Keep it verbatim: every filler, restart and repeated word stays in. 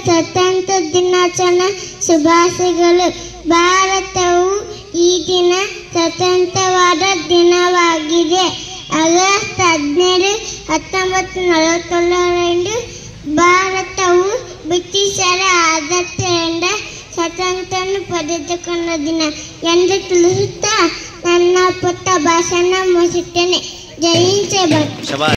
ಸ್ವತಂತ್ರ ದಿನಾಚರಣೆ ಶುಭಾಶಯಗಳು. ಭಾರತವು ಈ ದಿನ ಸ್ವತಂತ್ರವಾದ ದಿನವಾಗಿದೆ. ಆಗಸ್ಟ್ ಹದಿನೇಳು ಹತ್ತೊಂಬತ್ತು ನಲವತ್ತೇಳರಂದು ಭಾರತವು ಬ್ರಿಟಿಷರ ಆಡಳಿತದಿಂದ ಸ್ವಾತಂತ್ರ್ಯ ಪಡೆದುಕೊಂಡ ದಿನ ಎಂದು ತಿಳಿಸುತ್ತಾ ನನ್ನ ಪುಟ್ಟ ಭಾಷಣ ಮುಗಿಸುತ್ತೇನೆ. ಜೈ ಹಿಂದ್ ಜೈ ಭಾರತ್.